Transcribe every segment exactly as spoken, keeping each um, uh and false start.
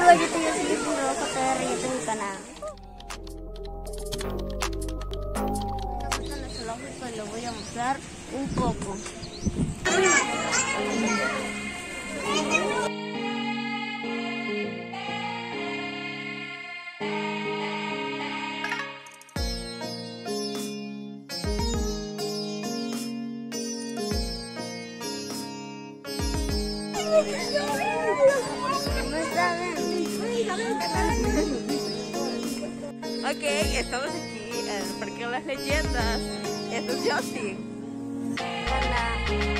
Hola, yo soy Jessica Espinosa P R y este es mi canal. En el zoológico les voy a mostrar un poco. Ok, estamos aquí en el Parque de las Leyendas. Esto es Justin. Hola.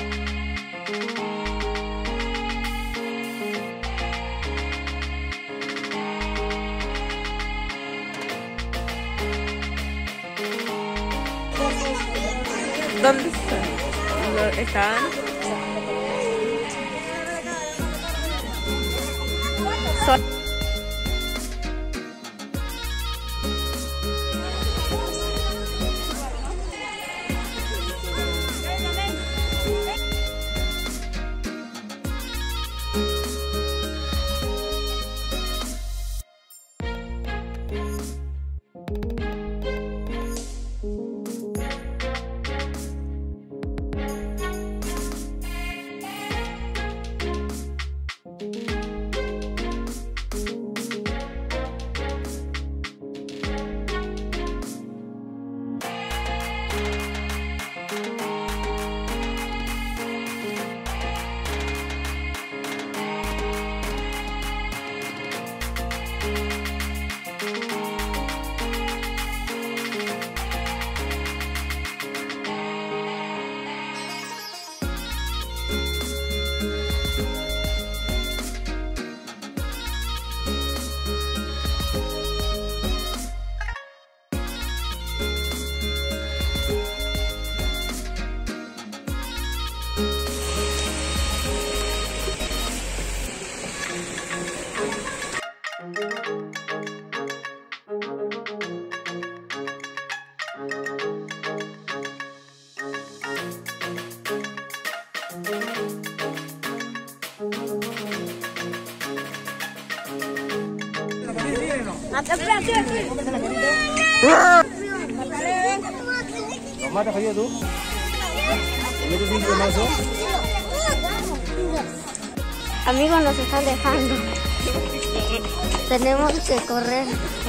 ¿Dónde están? ¿Lo- ¿Están? Son- Mata kayo tu? Itu sih masuk. Amigos, nos están dejando. Tenemos que correr.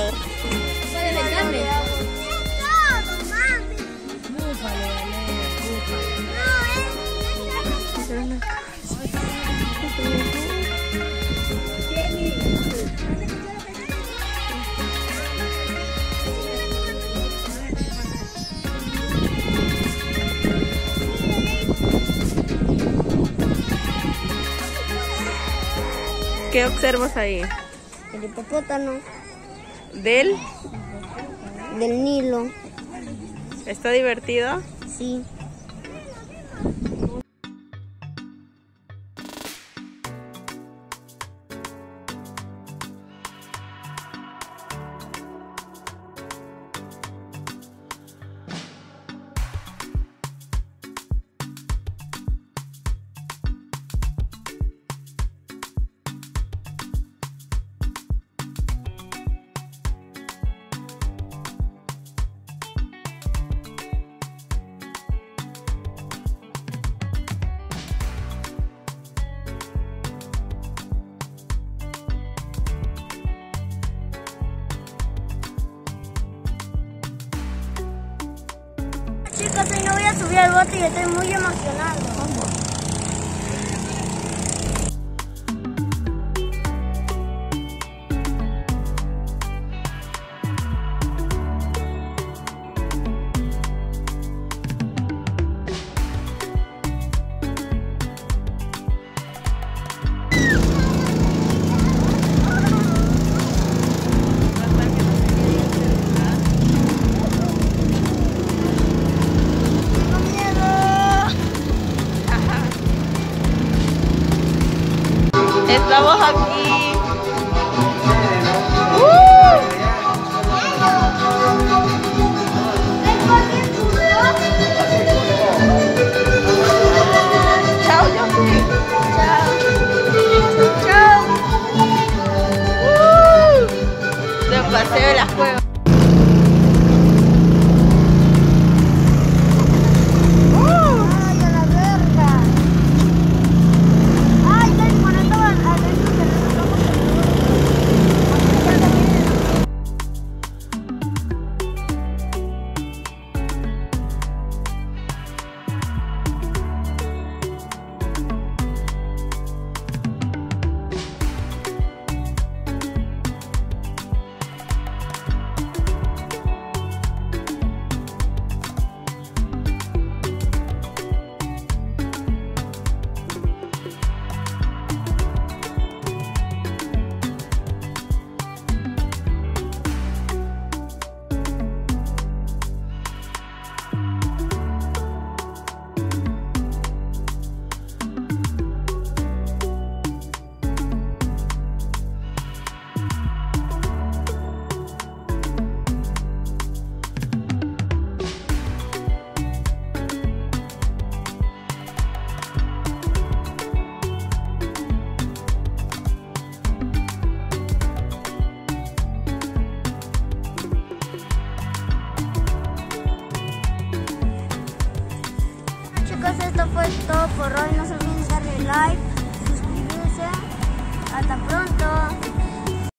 ¿Qué observas ahí? El hipopótamo ¿Del? del Nilo. ¿Está divertido? Sí. Chicos, hoy no voy a subir al bote y estoy muy emocionado. paseo de las cuevas. ¡Ay, a la verga! ¡Ay, ya cuando estaban adentro de los ojos chicos, esto fue todo por hoy. No se olviden darle like, suscribirse. Hasta pronto.